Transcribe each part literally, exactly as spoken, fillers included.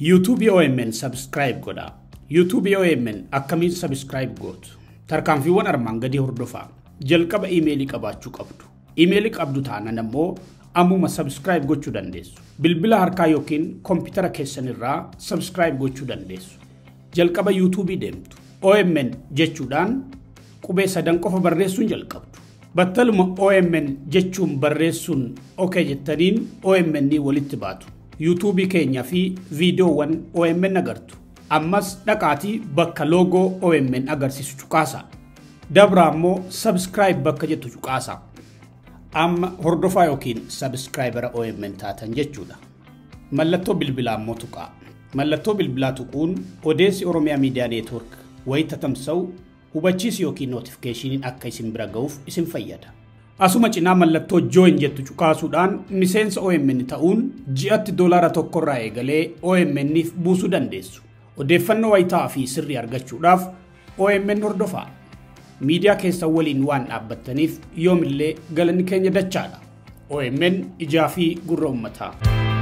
YouTube O M N subscribe goda. YouTube O M N akkamiin subscribe gootu. Tarkaanfiiwwan armaan gadi hordofaa. Jalqaba emailii qabaachuu qabdu. Emailii qabdu taanaan ammoo ammuma subscribe gochuu dandeessu. Bilbila harkaa yookiin kompiitara keessanirraa subscribe gochuu dandeessu. Jalqaba YouTube deemtu. O M N jechuudhaan qubee sadan qofa barreessuun jalqabdu. Battaluma O M N jechuun barreessuun okay jettaniin O M N walitti baatu. YouTube keenya fi viidiyoowwan O M N agartu. Ammas dhaqaatii bakka logo O M N agarsiisu cuqaasa. Dabra ammoo subscribe bakka jettu cuqaasa. Amma hordofaa yookiin subscriber O M N taatan jechuudha. Mallattoo bilbilaa ammoo tuqaa. Mallattoo bilbilaa tuquun odeessi Oromiyaa Media Network wayita tamsa'u hubachiisi yookiin notification akka isin bira ga'uuf isin fayyada. Asuma cinaa mallattoo join jettu cuqaasuudhaan miseensa O M N ta'uun ji'atti doolaara tokkorraa eegalee O M Nif buusuu dandeessu. Odeeffannoo wayitaa fi sirrii argachuudhaaf O M N hordofaa. Miidiyaa keessan waliin waan dhaabbattaniif yoomillee galanni keenya dachaadha. O M N ijaa fi gurra uummataa.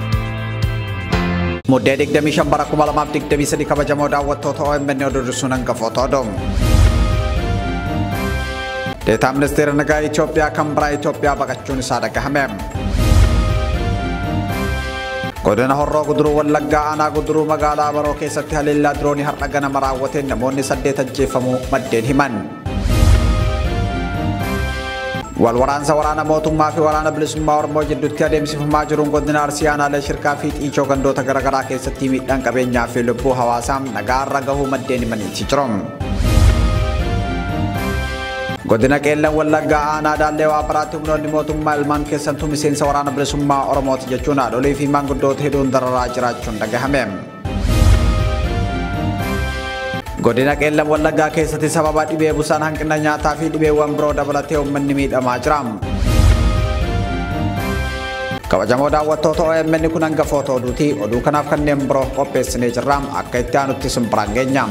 Muddee digdamii shan bara kuma lamaaf digdamii sadii kabajamoo daawwattoota O M N odeessuun hangafa otoo Deetaa Ministeera Nagaa Itoophiyaa kan biraa Itoophiyaa baqachuun isaa dhagahame. Godina Horroo Guduruu Wallaggaa aanaa Guduruu magaalaa Baroo keessatti haleellaa diroonii har'a ganama raawwateen namoonni saddeet ajjeefamuu maddeen himan. Wal waraansa waraana mootummaa fi waraana bilisummaa Oromoo jidduutti adeemsifamaa jiruun godina Arsii aanaalee shirkaa fi xiichoo gandoota garaagaraa keessatti miidhaan qabeenyaa fi lubbuu hawaasaa nagaarra gahuu maddeen himaniiti jiru. Godina Qeellan Wallaggaa aanaa Daallee Waabaraatti humnoonni mootummaa ilmaan keessattuu miseensa waraana bilisummaa Oromooti jechuun haadholii fi maanguddoota hedduun dararaa jiraachuun dhagahame. Godina Qeellan Wallaggaa keessatti sababa dhibee busaan hanqina nyaataa fi dhibeewwan biroo dabalatee uummanni miidhamaa jira. Kabajamoo daawwattoota O M N kun hangafoota oduuti. Oduu kanaaf kanneen biroo qopheessinee jirra. Akka itti aanutti simbiraan geenya.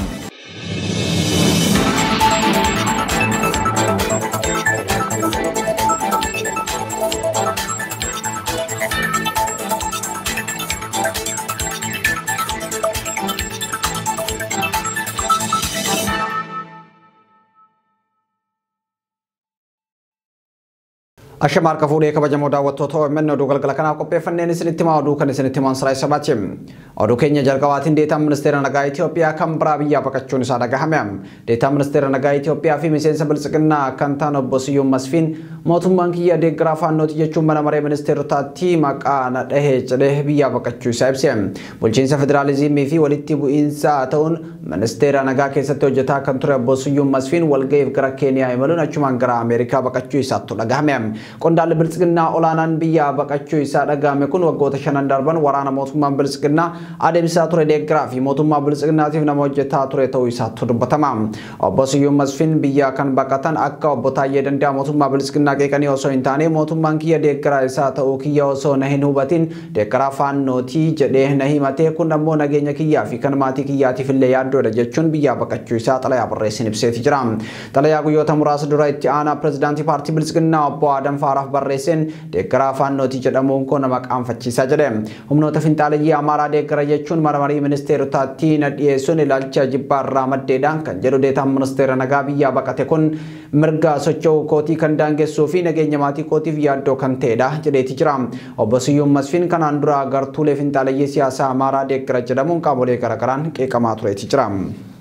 Ashammar kafuudhee kabajamoo daawwattoota O M N oduu galgala kanaaf qopheeffanneen isinitti himaa oduu kan isinitti himan Siraa Isabaati. Oduu keenya jalqabaatiin deetaan ministeera nagaa Itoophiyaa kan biraa biyyaa baqachuun isaa dhagahame. Deetaan ministeera nagaa Itoophiyaa fi miseensa bilisiqinnaa kan ta'an obbo Siyyuun Masfiin mootummaan kiyya deeggaraa faannooti jechuun mana maree ministeerotaatti maqaa dhahee jedhee biyyaa baqachuu isaa ibse. Bulchiinsa federaalizimii fi walitti bu'iinsa ta'uun ministeera nagaa keessatti hojjetaa kan ture obbo Siyyuun Masfiin walga'iif gara Keeniyaa imaluun achumaan gara Ameerikaa baqachuu isaatti dhagahame. Qondaalli bilisiqinnaa olaanaan biyyaa baqachuu isaa dhagahame kun waggoota shanan darban waraana mootummaan bilisiqinnaa adeemsisaa ture deeggaraa fi mootummaa bilisiqinnaatiif nama hojjetaa ture ta'uu isaatti dubbatama. Obbo Siyyuun Masfiin biyya kan baqatan akka obbo Taayyee Danda'a mootummaa bilisiqinnaa qeeqanii osoo hin taane mootummaan kiyya deeggaraa isaa ta'uu kiyya osoo na hin hubatin deeggaraa faannootii jedhee na himate kun ammoo nageenya kiyyaa fi kan maatii kiyyaatiif illee yaaddoodha jechuun biyyaa baqachuu isaa xalayaa barreessin ibseeti jira. Xalayaa guyyoota muraasa dura itti aanaa pirezidaantii paartii bilisiqinnaa obbo Adam Faaraaf barreessin deeggaraa faannootii jedhamuun kun nama qaanfachiisaa jedhe. Humnoota finxaaleyyii Amaaraa deeggara jechuun mana marii ministeerotaatti na dhiyeessuun ilaalcha jibbaa irraa maddeedhaan kan jedhu deetaan ministeera nagaa biyyaa baqate kun mirga socho'uu kootii kan daangessuu fi nageenya maatii kootiif yaaddoo kan ta'edha jedheeti jira. Obbo Siyyuun Masfiin kanaan dura gartuulee finxaaleyyii siyaasaa Amaaraa deeggara jedhamuun qaamolee garaagaraan qeeqamaa tureeti jira.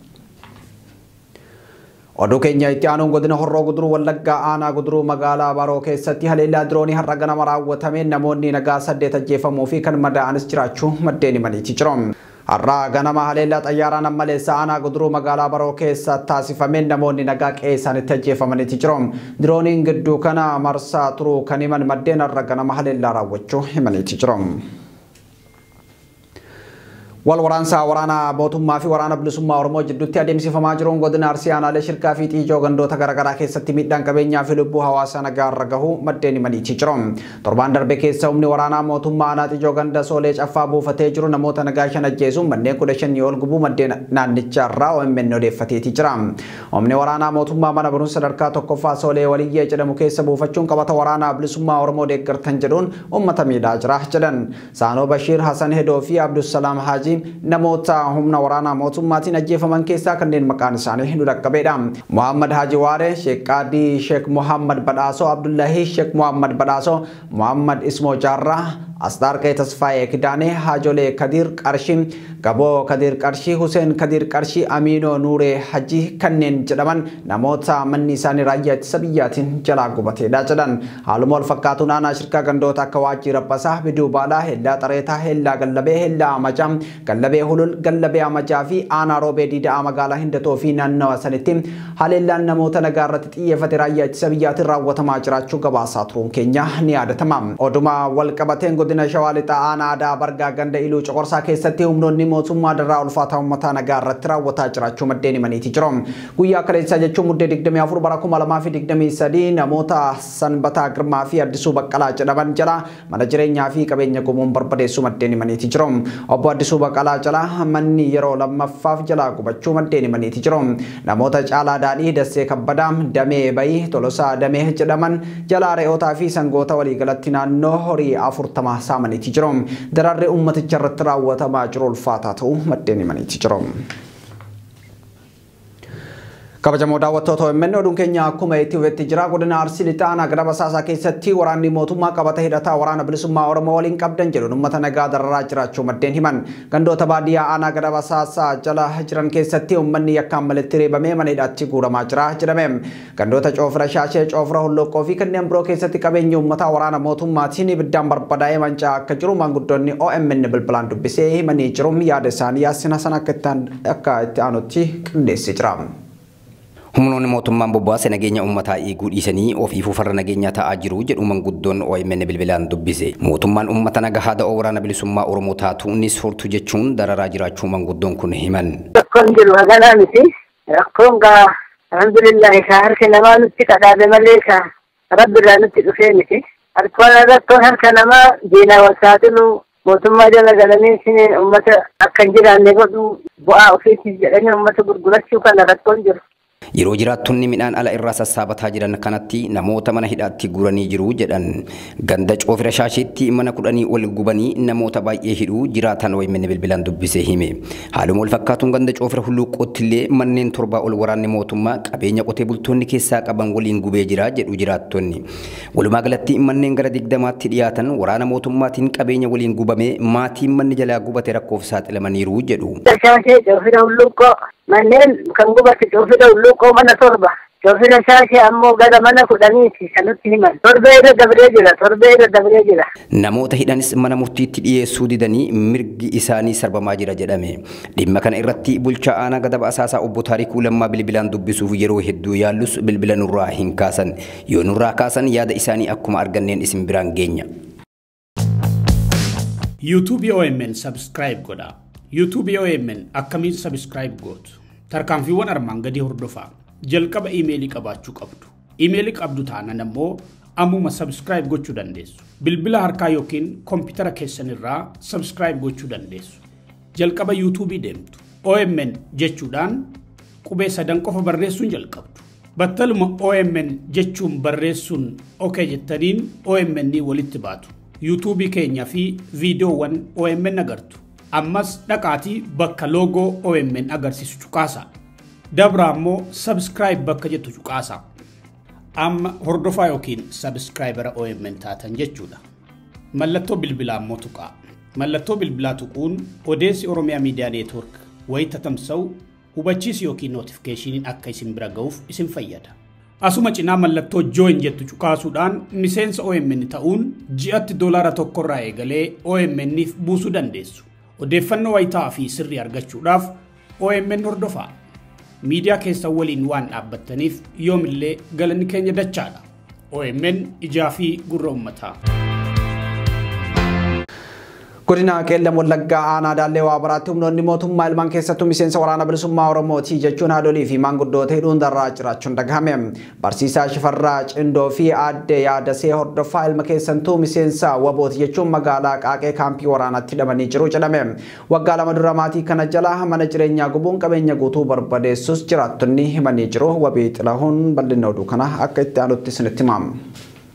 Oduu keenya itti aanuun godina Horroo Guduruu Wallaggaa aanaa Guduruu magaalaa Baroo keessatti haleellaa diroonii har'a ganama raawwatameen namoonni nagaa saddeet ajjeefamuu fi kan madaa'anis jiraachuu maddeen himaniiti jiru. Har'a ganama haleellaa xayyaaraan ammaleessa aanaa Guduruu magaalaa Baroo keessa taasifameen namoonni nagaa qe'ee isaaniitti ajjeefamaniiti jiru. Dirooniin gidduu kana marsaa turuu kan himan maddeen har'a ganama haleellaa raawwachuu himaniiti jiru. Wal waraansa waraana mootummaa fi waraana bilisummaa Oromoo jidduutti adeemsifamaa jiruun godina Arsii aanaalee shirkaa fi xiichoo gandoota garaagaraa keessatti miidhaan qabeenyaa fi lubbuu hawaasaa nagaarra gahuu maddeen himaniiti jiru. Torbaan darbe keessa humni waraanaa mootummaa aanaa xiichoo ganda Soolee Caffaa buufatee jiru namoota nagaa shan ajjeesuun manneen kudha shanii ol gubuu maddeen naannicharraa O M N odeeffateeti jira. Humni waraanaa mootummaa mana barumsa sadarkaa tokkoffaa Soolee Waliyyee jedhamu keessa buufachuun qabata waraanaa bilisummaa Oromoo deeggartan jedhuun uummata miidhaa jira jedhan. Saanoo Bashiir Hasan Hedoo fi Abdussalaam Haji namoota humna waraanaa mootummaatiin ajjeefaman keessaa kanneen maqaan isaanii nu dhaqqabeedha. Muhammad Haji Waare, Sheekh Qaadii Sheekh Muhammad Badhaasoo, Abdullahi Sheekh Muhammad Badhaasoo, Muhammad Ismoo Jaarraa, Astarqee Tasfaayee Kidaanee, Haajolee Kadir Qarshii, Gaboo Kadir Qarshii, Huseen Kadir Qarshii, Amiinoo Nuuree Hajji kanneen jedhaman namoota manni isaanii raayyaa ittisa biyyaatiin jalaa gubateedha jedhan. Haaluma wal fakkaatuun aanaa shirkaa gandoota akka Waajjii Rabbasaa, Biduu Baalaa, Hellaa Xareetaa, Hellaa Gallabee, Hellaa Amajaa, Gallabee Hulul, Gallabee Amajaa fi aanaa Roobee Diidaa magaalaa Hindatoo fi naannawa sanitti haleellaan namoota nagaa irratti xiyyeeffate raayyaa ittisa biyyaatiin raawwatamaa jiraachuu gabaasaa turuun keenya ni yaadatama. Oduma wal qabateen godina Shawaa Lixaa aanaa Aadaa Bargaa ganda Iluu Coqorsaa keessatti humnoonni mootummaa darraa ulfaataa uummata nagaa irratti raawwataa jiraachuu maddeen himaniiti jiru. Guyyaa kaleessaa jechuun muddee digdamii afur bara kuma lamaa fi digdamii sadii namoota Sanbataa Girmaa fi Addisuu Baqqalaa jedhaman jala mana jireenyaa fi qabeenya gumuun barbadeessuu maddeen himaniiti jiru. Obbo Addisuu Baqqalaa jala manni yeroo lammaffaaf jalaa gubachuu maddeen himaniiti jiru. Namoota Caalaa Daadhii, Dassee Kabbadaa, Damee Bayii, Tolosaa Damee jedhaman jala re'ootaa fi sangoota waliigalatti naannoo horii afurtama saamaniiti jiru. Dararri uummaticha irratti raawwatamaa jiru ulfaataa ta'uu maddeen himaniiti jiru. Kabajamoo daawwattoota O M N oduun keenya akkuma itti hubatti jira. Godina Arsii Lixaa aanaa Gada Basaasaa keessatti waraanni mootummaa qabata hidhataa waraana bilisummaa Oromoo waliin qabdan jedhuun uummata nagaa dararaa jiraachuu maddeen himan. Gandoota baadiyyaa aanaa Gada Basaasaa jala jiran keessatti uummanni yakkaan malitti reebamee mana hidhaatti guuramaa jira jedhame. Gandoota Coofira Shaashee, Coofira Hulluuqoo fi kanneen biroo keessatti qabeenyi uummataa waraana mootummaatiin ibiddaan barbadaa'ee manca'aa akka jiru maanguddoonni O M N bilbilaan dubbisee himanii jiru. Yaada isaanii Yaasina sana akka itti aanutti qindeessee jira. Humnoonni mootummaan bobbaase nageenya uummataa eeguu dhiisanii ofiifuu farra nageenyaa ta'aa jiru jedhu manguddoon O M N bilbilaan dubbise. Mootummaan uummata nagaa haadha waraana bilisummaa Oromoo taatu innis furtuu jechuun dararaa jiraachuu manguddoon kun himan. Rakkoon jiru haganaa miti. Rakkoon gaa alhamdulillah isaa harka namaa nutti qadhaabe malee isaa rabbiirraa nutti dhufee miti. Rakkoon harka namaa diinaa wal saaxilu mootummaa jala galanii isin uummata akka hin jiraanne godhu bu'aa ofiitiif jedhanii uummata gurgurachuu kana rakkoon jiru. Yeroo jiraattonni midhaan ala irraa sassaabataa jiran kanatti namoota mana hidhaatti guuranii jiru jedhan. Ganda Coofira Shaasheetti mana kudhanii ol gubanii namoota baay'ee hidhuu jiraatan O M N bilbilaan dubbisee hime. Haaluma wal fakkaatuun ganda Coofira Hulluuqqootti illee manneen torbaa ol waraanni mootummaa qabeenya qotee bultoonni keessaa qaban waliin gubee jira jedhu jiraattonni. Walumaa galatti manneen gara digdamaatti dhiyaatan waraana mootummaatiin qabeenya waliin gubamee maatiin manni jalaa gubate rakkoof saaxilamaniiru jedhu. Shaashee Coofira Hulluuqqoo manneen kan gubate Coofira Hulluuqqoo mana torba. Coofira Shaashee ammoo gara mana kudhaniiti kanutti himan. Torbee irra dabree jira. Torbee irra dabree jira. Namoota hidhanis mana murtiitti dhiyeessuu didanii mirgi isaanii sarbamaa jira jedhame. Dhimma kana irratti bulchaa aanaa Gada Basaasaa obbo Taarikuu Lammaa bilbilaan dubbisuuf yeroo hedduu yaallus bilbila nurraa hin kaasan. Yoo nurraa kaasan yaada isaanii akkuma arganneen isin biraan geenya. YouTube O M N subscribe godha. YouTube O M N akkamiin subscribe gootu. Tarkaanfiiwwan armaan gadii hordofaa. Jalqaba emailii qabaachuu qabdu. Emailii qabdu taanaan ammoo ammuma subscribe gochuu dandeessu. Bilbila harkaa yookiin kompiitara keessan irraa subscribe gochuu dandeessu. Jalqaba YouTube deemtu. O M N jechuudhaan qubee sadan qofa barreessuun jalqabdu. Battaluma O M N jechuun barreessuun okay jettaniin O M N walitti baatu. YouTube keenya fi viidiyoowwan O M N agartu. Ammas dhaqaatii bakka logo O M N agarsiisu cuqaasa. Dabra ammoo subscribe bakka jettu cuqaasa. Amma hordofaa yookiin subscribera O M N taatan jechuudha. Mallattoo bilbilaa ammoo tuqaa. Mallattoo bilbilaa tuquun odeessi Oromiyaa Miidiyaa Neetwork wayita tamsa'u hubachiisi yookiin notificationin akka isin bira ga'uuf isin fayyada. Asuma cinaa mallattoo join jettu cuqaasuudhaan miseensa O M N ta'uun ji'atti doolaara tokkorraa eegalee O M Nif buusuu dandeessu. Odeeffannoo wayitaa fi sirrii argachuudhaaf O M N hordofaa. Miidiyaa keessan waliin waan dhaabbattaniif yoomillee galanni keenya dachaadha. O M N ijaa fi gurra uummataa. Godina Qeellam Wallaggaa aanaa Daallee waa baraatti humnoonni mootummaa ilmaan keessattuu miseensa waraana bilisummaa Oromooti jechuun haadholii fi maanguddoota hidhuun darraa jiraachuun dhagahame. Barsiisaa Shifarraa Cindoo fi aadde Yaadasee hordofaa ilma keessattuu miseensa wabooti jechuun magaalaa Qaaqee kaampii waraanaatti hidhamanii jiru jedhame. Waggaa lama dura maatii kana jala mana jireenyaa gubuun qabeenya guutuu barbadeessus jiraattonni himanii jiru. Wabii Xilahuun bal'ina oduu kana akka itti aanutti isinitti himamu.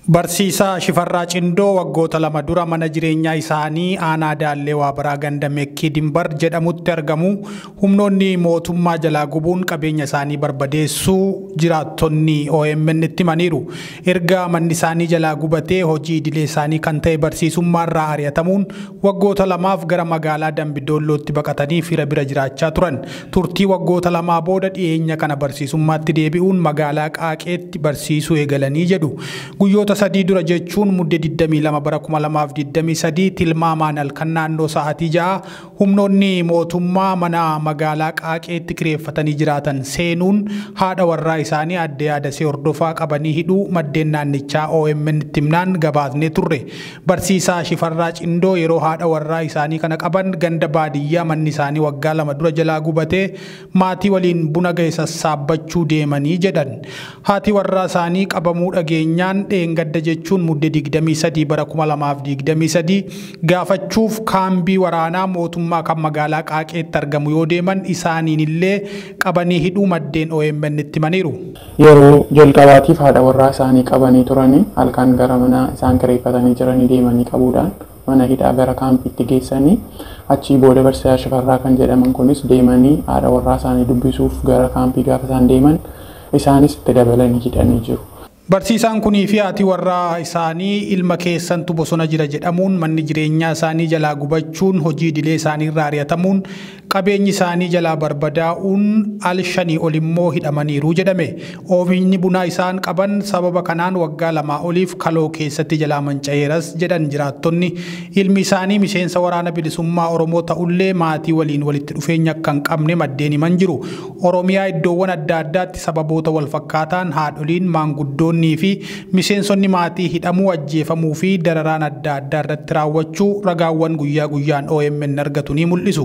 Barsiisaa Shifarraa Cindoo waggoota lama dura mana jireenyaa isaanii aanaa Daallee Waabaraa ganda Mekkii Dimbar jedhamutti argamu humnoonni mootummaa jalaa gubuun qabeenya isaanii barbadeessuu jiraattonni O M N itti himaniiru. Erga manni isaanii jalaa gubatee hojii idilee isaanii kan ta'e barsiisummaarraa ari'atamuun waggoota lamaaf gara magaalaa Dambidoollootti baqatanii fira bira jiraachaa turan. Turtii waggoota lamaa booda dhiyeenya kana barsiisummaatti deebi'uun magaalaa Qaaqeetti barsiisuu eegalanii jedhu. Guyyoota sadii dura jechuun muddee digdamii lama bara kuma lamaaf digdamii sadii tilmaamaan halkan naannoo sa'aatii ja'a humnoonni mootummaa mana magaalaa Qaaqeetti kireeffatanii jiraatan seenuun haadha warraa isaanii adde Yaadasee Hordofaa qabanii hidhuu maddeen naannichaa O M N itti himnaan gabaasnee turre. Barsiisaa Shifarraa Cindoo yeroo haadha warraa isaanii kana qaban ganda baadiyyaa manni isaanii waggaa lama dura jalaa gubatee maatii waliin buna ga'e sassaabbachuu deemanii jedhan. Haati warraa isaanii qabamuu dhageenyaan dheenga gadda jechuun muddee digdamii sadii bara kuma lamaaf digdamii sadii gaafachuuf kaambii waraanaa mootummaa kan magaalaa Qaaqeetti argamu yoo deeman isaaniin illee qabanii hidhuu maddeen O M N itti himaniiru. Yeroo jalqabaatiif haadha warraa isaanii qabanii turanii halkan gara mana isaan kireeffatanii jiranii deemanii qabuudhaan mana hidhaa gara kaampiitti geessanii achii booda barsiisaa Shifarraa kan jedhaman kunis deemanii haadha warraa isaanii dubbisuuf gara kaampii gaafa isaan deeman isaanis itti dabalanii hidhanii jiru. Barsiisaan kunii fi haati warraa isaanii ilma keessantu bosona jira jedhamuun manni jireenyaa isaanii jalaa gubachuun hojii idilee isaanii irraa ari'atamuun qabeenyi isaanii jalaa barbadaa'uun al shanii ol immoo hidhamaniiru jedhame. Oomishni bunaa isaan qaban sababa kanaan waggaa lamaa oliif kaloo keessatti jalaa manca'eeras jedhan jiraattonni. Ilmi isaanii miseensa waraana bilisummaa Oromoo ta'ullee maatii waliin walitti dhufeenya akka hin qabne maddeen himan jiru. Oromiyaa iddoowwan adda addaatti sababoota wal fakkaataan haadholiin maanguddoonni fi miseensonni maatii hidhamuu ajjeefamuu fi dararaan adda addaa irratti raawwachuu ragaawwan guyyaa guyyaan O M N argatu ni mul'isu.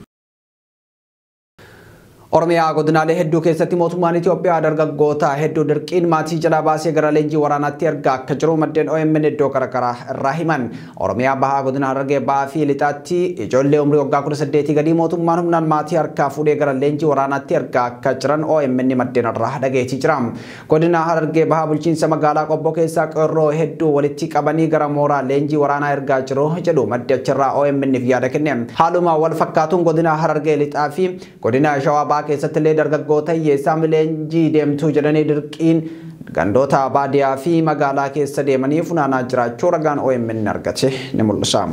Oromiyaa godinaalee hedduu keessatti mootummaan Itoophiyaa dargaggoota hedduu dirqiin maatii jalaa baasee gara leenjii waraanaatti ergaa akka jiru maddeen O M N iddoo garaagaraa irraa himan. Oromiyaa bahaa godina Harargee bahaa fi lixaatti ijoollee umrii waggaa kudha saddeetii gadii mootummaan humnaan maatii harkaa fuudhee gara leenjii waraanaatti ergaa akka jiran O M N maddeen irraa dhageetii jira. Godina Harargee bahaa bulchiinsa magaalaa Qobboo keessaa qeerroo hedduu walitti qabanii gara mooraa leenjii waraanaa ergaa jiru jedhu maddi achirraa O M N yaada kenne. Haaluma wal fakkaatuun godina Harargee lixaa fi godina Shawaa keessatti illee dargaggoota hiyyeessaa leenjii deemtuu jedhanii dirqiin gandoota baadiyyaa fi magaalaa keessa deemanii funaanaa jiraachuu ragaan O M N argate ni mul'isa.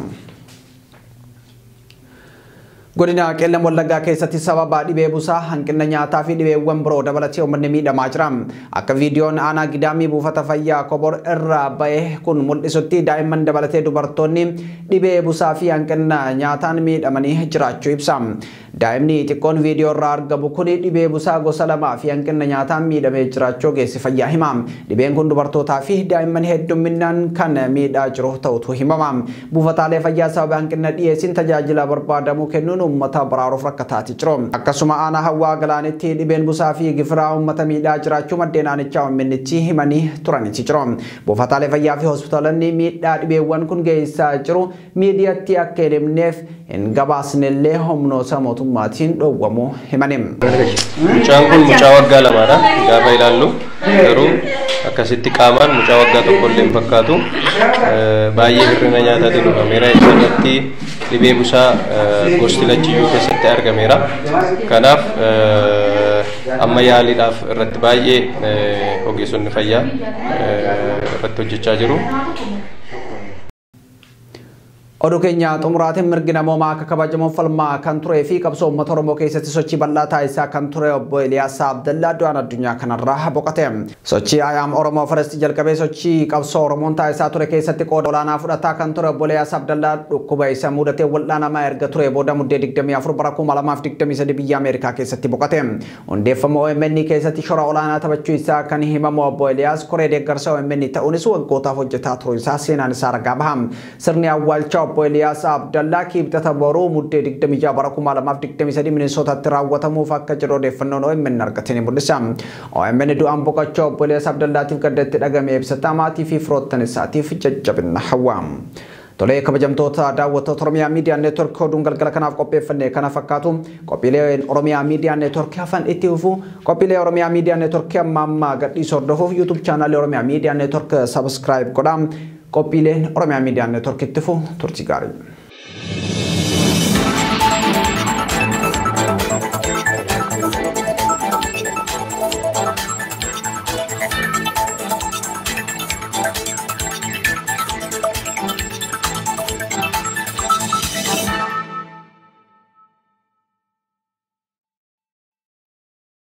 Godina Qeellam Wallaggaa keessatti sababa dhibee busaa hanqina nyaataa fi dhibeewwan biroo dabalatee uummanni miidhamaa jira. Akka viidiyoon aanaa gidaamii buufata fayyaa Kobor irraa ba'e kun mul'isutti daa'imman dabalatee dubartoonni dhibee busaa fi hanqina nyaataan miidhamanii jiraachuu ibsa. Daa'imni xiqqoon viidiyoo irraa argamu kun dhibee busaa gosa lamaa fi hanqina nyaataan miidhamee jiraachuu ogeessi fayyaa hima. Dhibeen kun dubartootaa fi daa'imman hedduminaan kan miidhaa jiru ta'utu himama. Buufataalee fayyaa sababa hanqina dhiyeessiin tajaajila barbaadamu kennuun ummata baraaruuf rakkataati jiru. Akkasuma aanaa Hawwaa Galaanitti dhibeen busaa fi gifiraa ummata miidhaa jiraachuu maddeen aanichaa O M N itti himanii turaniiti jiru. Buufataalee fayyaa fi hospitaalonni miidhaa dhibeewwan kun geessaa jiru miidiyaatti akka hin himneef hin gabaasnellee humnoota mootummaatiin dhoowwamuu himaniim. Mucaan kun mucaa waggaa lamaadha. Gaafa ilaallu garuu akkasitti qaamaan mucaa waggaa tokkollee hin fakkaatu. Baay'ee hir'ina nyaataatiin dhufameera. Isarratti dhibee busaa gosti lachiyyuu keessatti argameera. Kanaaf amma yaaliidhaaf irratti baay'ee ogeessonni fayyaa irratti hojjechaa jiru. Oduu keenya xumuraatiin mirgi namoomaa akka kabajamuuf falmaa kan turee fi qabsoo uummata Oromoo keessatti sochii bal'aa taasisaa kan ture obbo Eliyaas Abdallaa du'aan addunyaa kanarraa boqote. Sochii Ayaam Oromoo Firist jalqabee sochii qabsoo Oromoon taasisaa ture keessatti qooda olaanaa fudhataa kan ture obbo Eliyaas Abdallaa dhukkuba isa mudatee wal'aanamaa erga ture booda muddee digdamii afur bara kuma lamaaf digdamii sadii biyya Ameerikaa keessatti boqote. Hundeeffama O M N keessatti shoora olaanaa taphachuu isaa kan himamu obbo Eliyaas koree deeggarsa O M N ta'uunis waggootaaf hojjetaa turuu isaa seenaan isaa ragaa baha. Sirni awwaalchaa obbo Eliyaas Abdallaa kibxata boruu muddee digdamii jaha bara kuma lamaaf digdamii sadii Minnesotaatti raawwatamuuf akka jiru odeeffannoon O M N argate ni mul'isa. O M N du'aan boqochuu obbo Eliyaas Abdallaatiif gaddatti dhagame ibsataa maatii fi firoottan isaatiif jajjabina hawwa. Tolee kabajamtoota daawwattoota Oromiyaa Miidiyaa Neetwork oduun galgala kanaaf qopheeffanne kana fakkaatu qophiilee Oromiyaa Miidiyaa Neetwork hafan itti fufu qophiilee Oromiyaa Miidiyaa Neetwork amma amma gadhiisuu hordofuuf YouTube channel Oromiyaa Miidiyaa Neetwork subscribe godhaa qophiileen Oromiyaa Miidiyaa Neetwork itti fufu turtii gaarii.